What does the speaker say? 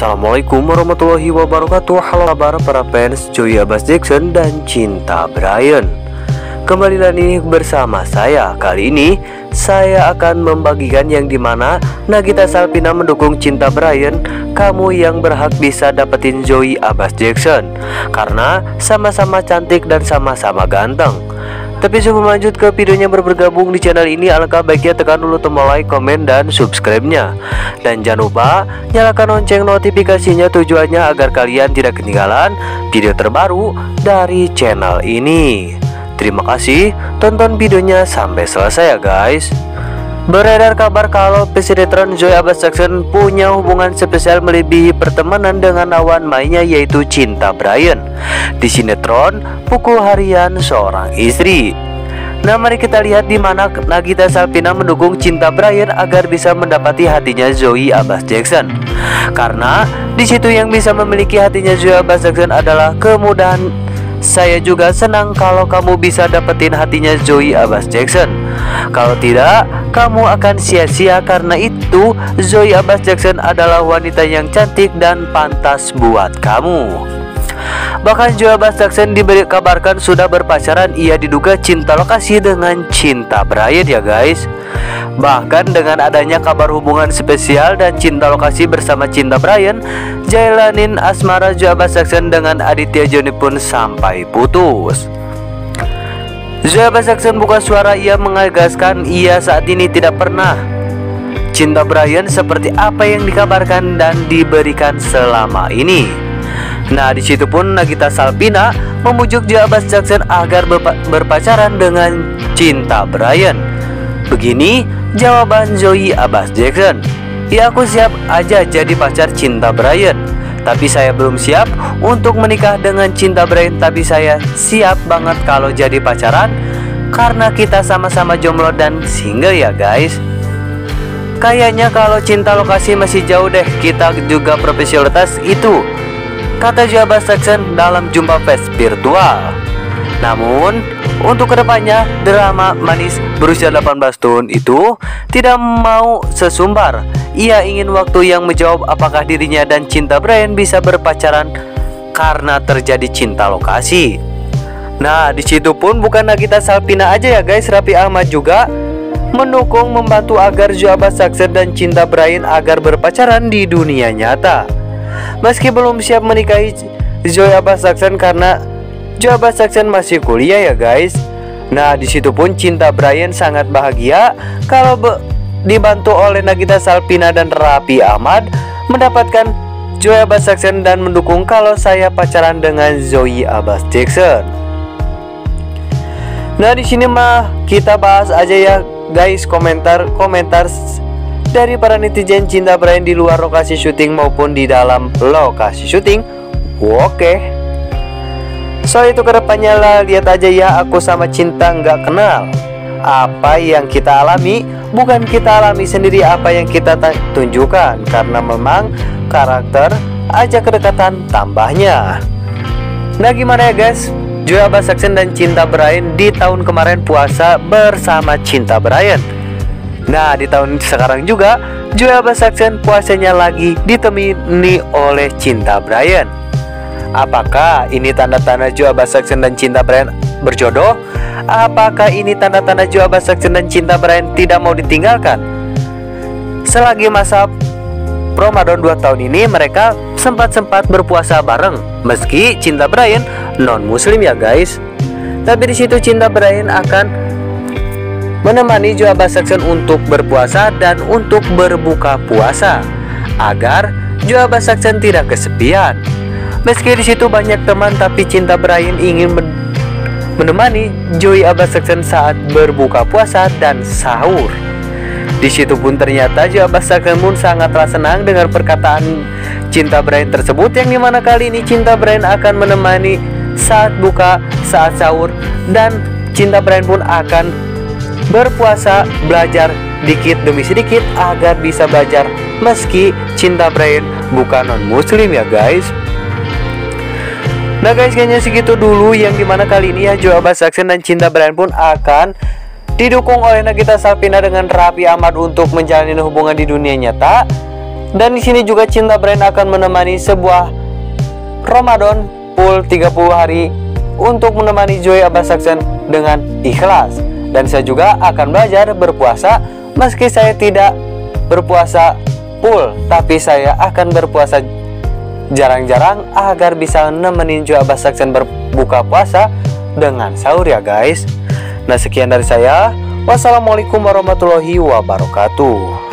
Assalamualaikum warahmatullahi wabarakatuh. Halo kabar para fans Joey Abbas Jackson dan Cinta Bryan. Kembali lagi bersama saya. Kali ini saya akan membagikan yang dimana Nagita Slavina mendukung Cinta Bryan. Kamu yang berhak bisa dapetin Joey Abbas Jackson karena sama-sama cantik dan sama-sama ganteng. Tapi sebelum lanjut ke videonya, bergabung di channel ini, alangkah baiknya tekan dulu tombol like, komen, dan subscribe-nya. Dan jangan lupa nyalakan lonceng notifikasinya, tujuannya agar kalian tidak ketinggalan video terbaru dari channel ini. Terima kasih, tonton videonya sampai selesai ya guys. Beredar kabar kalau pesinetron Joey Abbas Jackson punya hubungan spesial melebihi pertemanan dengan lawan mainnya, yaitu Cinta Bryan di sinetron Pukul Harian Seorang Istri. Nah, mari kita lihat di mana Nagita Slavina mendukung Cinta Bryan agar bisa mendapati hatinya Joey Abbas Jackson. Karena di situ yang bisa memiliki hatinya Joey Abbas Jackson adalah kemudahan. Saya juga senang kalau kamu bisa dapetin hatinya Joey Abbas Jackson. Kalau tidak, kamu akan sia-sia, karena itu Joey Abbas Jackson adalah wanita yang cantik dan pantas buat kamu. Bahkan Joey Abbas Jackson dikabarkan sudah berpacaran. Ia diduga cinta lokasi dengan Cinta Bryan ya guys. Bahkan dengan adanya kabar hubungan spesial dan cinta lokasi bersama Cinta Bryan, jalanin asmara Joey Abbas Jackson dengan Aditya Joni pun sampai putus. Joey Abbas Jackson buka suara, ia menegaskan ia saat ini tidak pernah Cinta Bryan seperti apa yang dikabarkan dan diberikan selama ini. Nah, di situ pun Nagita Slavina memujuk Joey Abbas Jackson agar berpacaran dengan Cinta Bryan. Begini jawaban Joey Abbas Jackson. Ya, aku siap aja jadi pacar Cinta Bryan, tapi saya belum siap untuk menikah dengan Cinta Bryan. Tapi saya siap banget kalau jadi pacaran, karena kita sama-sama jomblo dan single ya guys. Kayaknya kalau cinta lokasi masih jauh deh, kita juga profesionalitas itu, kata Joey Abbas Jackson dalam jumpa pers virtual. Namun untuk kedepannya, drama manis berusia 18 tahun itu tidak mau sesumbar. Ia ingin waktu yang menjawab apakah dirinya dan Cinta Bryan bisa berpacaran karena terjadi cinta lokasi. Nah, di situ pun bukan Nagita Slavina aja ya guys, Raffi Ahmad juga mendukung membantu agar Joey Abbas Jackson dan Cinta Bryan agar berpacaran di dunia nyata. Meski belum siap menikahi Joey Abbas Jackson karena Joey Abbas Jackson masih kuliah ya guys. Nah, di situ pun Cinta Bryan sangat bahagia kalau dibantu oleh Nagita Slavina dan Raffi Ahmad mendapatkan Joey Abbas Jackson dan mendukung kalau saya pacaran dengan Joey Abbas Jackson. Nah, di sini mah kita bahas aja ya guys komentar dari para netizen Cinta Bryan di luar lokasi syuting maupun di dalam lokasi syuting. Oke. Soal itu kedepannya lah, lihat aja ya, aku sama Cinta nggak kenal. Apa yang kita alami bukan kita alami sendiri apa yang kita tunjukkan, karena memang karakter aja kedekatan tambahnya. Nah, gimana ya guys, Joey Abbas Jackson dan Cinta Bryan di tahun kemarin puasa bersama Cinta Bryan. Nah, di tahun sekarang juga Joey Abbas Jackson puasanya lagi ditemani oleh Cinta Bryan. Apakah ini tanda-tanda Joey Abbas Jackson dan Cinta Bryan berjodoh? Apakah ini tanda-tanda Joey Abbas Jackson dan Cinta Bryan tidak mau ditinggalkan? Selagi masa Ramadan 2 tahun ini, mereka sempat berpuasa bareng, meski Cinta Bryan non muslim ya guys. Tapi di situ Cinta Bryan akan menemani Joey Abbas Jackson untuk berpuasa dan untuk berbuka puasa agar Joey Abbas Jackson tidak kesepian. Meski di situ banyak teman, tapi Cinta Bryan ingin menemani Joey Abbas Jackson saat berbuka puasa dan sahur. Di situ pun ternyata Joey Abbas Jackson pun sangatlah senang dengan perkataan Cinta Bryan tersebut, yang dimana kali ini Cinta Bryan akan menemani saat buka, saat sahur, dan Cinta Bryan pun akan berpuasa, belajar dikit demi sedikit agar bisa belajar meski Cinta Bryan bukan non muslim ya guys. Nah guys, kayaknya segitu dulu yang dimana kali ini ya Joey Abbas Jackson dan Cinta Bryan pun akan didukung oleh Nagita Slavina dengan Raffi Ahmad untuk menjalani hubungan di dunia nyata. Dan di sini juga Cinta Brand akan menemani sebuah Ramadan full 30 hari untuk menemani Joey Abbas Saxon dengan ikhlas. Dan saya juga akan belajar berpuasa meski saya tidak berpuasa full, tapi saya akan berpuasa jarang-jarang agar bisa nemenin Joey Abbas Saxon berbuka puasa dengan sahur ya guys. Nah, sekian dari saya. Wassalamualaikum warahmatullahi wabarakatuh.